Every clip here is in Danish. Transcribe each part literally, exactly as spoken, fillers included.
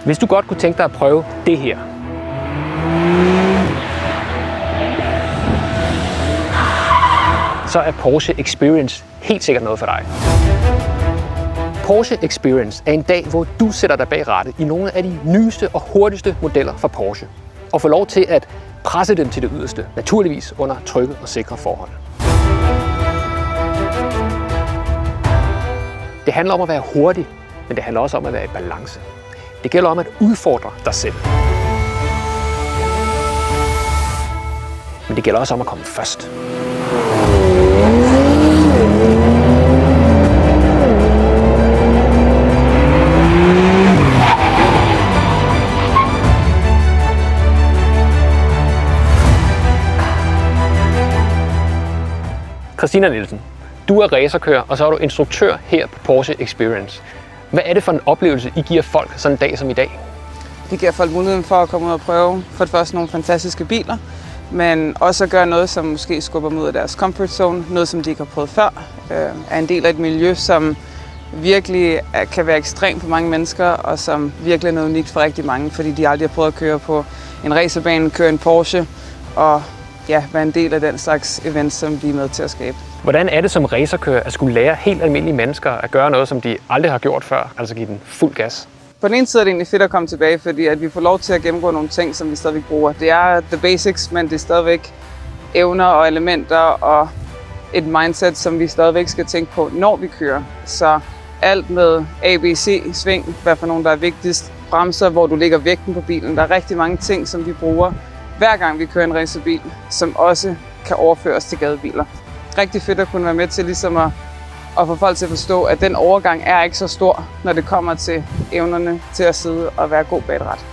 Hvis du godt kunne tænke dig at prøve det her, så er Porsche Experience helt sikkert noget for dig. Porsche Experience er en dag, hvor du sætter dig bag rattet i nogle af de nyeste og hurtigste modeller fra Porsche, og får lov til at presse dem til det yderste, naturligvis under trygge og sikre forhold. Det handler om at være hurtig, men det handler også om at være i balance. Det gælder om at udfordre dig selv. Men det gælder også om at komme først. Christina Nielsen, du er racerkører, og så er du instruktør her på Porsche Experience. Hvad er det for en oplevelse, I giver folk sådan en dag som i dag? Vi giver folk muligheden for at komme ud og prøve for det første nogle fantastiske biler, men også at gøre noget, som måske skubber dem ud af deres comfort zone, noget som de ikke har prøvet før, er en del af et miljø, som virkelig kan være ekstremt for mange mennesker, og som virkelig er noget unikt for rigtig mange, fordi de aldrig har prøvet at køre på en racerbane, køre en Porsche, og ja, være en del af den slags event, som vi er med til at skabe. Hvordan er det som racerkører at skulle lære helt almindelige mennesker at gøre noget, som de aldrig har gjort før, altså give den fuld gas? På den ene side er det egentlig fedt at komme tilbage, fordi at vi får lov til at gennemgå nogle ting, som vi stadigvæk bruger. Det er the basics, men det er stadigvæk evner og elementer og et mindset, som vi stadigvæk skal tænke på, når vi kører. Så alt med A B C, sving, hvad for nogen der er vigtigst, bremser, hvor du lægger vægten på bilen. Der er rigtig mange ting, som vi bruger hver gang vi kører en racerbil, som også kan overføres til gadebiler. Rigtig fedt at kunne være med til ligesom at, at få folk til at forstå, at den overgang er ikke så stor, når det kommer til evnerne til at sidde og være god bag et rat.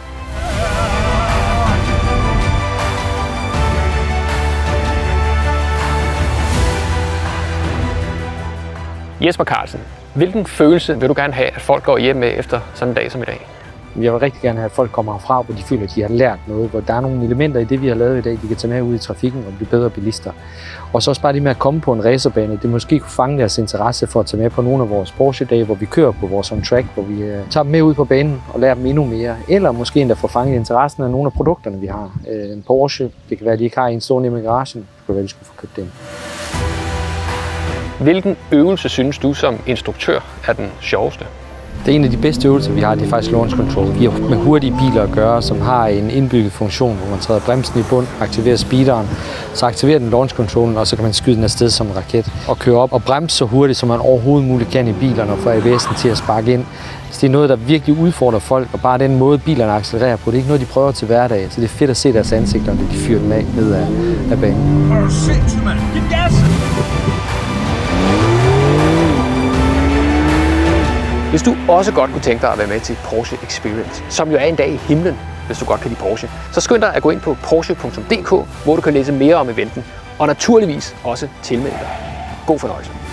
Jesper Carlsen, hvilken følelse vil du gerne have, at folk går hjem med efter sådan en dag som i dag? Jeg vil rigtig gerne have, at folk kommer herfra, hvor de føler, at de har lært noget, hvor der er nogle elementer i det, vi har lavet i dag, de kan tage med ud i trafikken og blive bedre bilister. Og så også bare det med at komme på en racerbane, det måske kunne fange deres interesse for at tage med på nogle af vores Porsche-dage, hvor vi kører på vores on-track, hvor vi tager dem med ud på banen og lærer dem endnu mere. Eller måske endda få fanget interessen af nogle af produkterne, vi har. En Porsche, det kan være, at de ikke har en stor hjemme i garagen, det kan være, at de skulle få købt dem. Hvilken øvelse synes du som instruktør er den sjoveste? Det er en af de bedste øvelser, vi har, det er faktisk launch control. Vi har med hurtige biler at gøre, som har en indbygget funktion, hvor man træder bremsen i bund, aktiverer speederen, så aktiverer den launch controllen, og så kan man skyde den afsted som en raket og køre op og bremse så hurtigt, som man overhovedet muligt kan i bilerne og få A B S'en til at sparke ind. Så det er noget, der virkelig udfordrer folk, og bare den måde, bilerne accelererer på, det er ikke noget, de prøver til hverdag. Så det er fedt at se deres ansigter, når de fyrer den af ned af, af banen. Hvis du også godt kunne tænke dig at være med til Porsche Experience, som jo er en dag i himlen, hvis du godt kan lide Porsche, så skynd dig at gå ind på porsche punktum d k, hvor du kan læse mere om eventen, og naturligvis også tilmelde dig. God fornøjelse.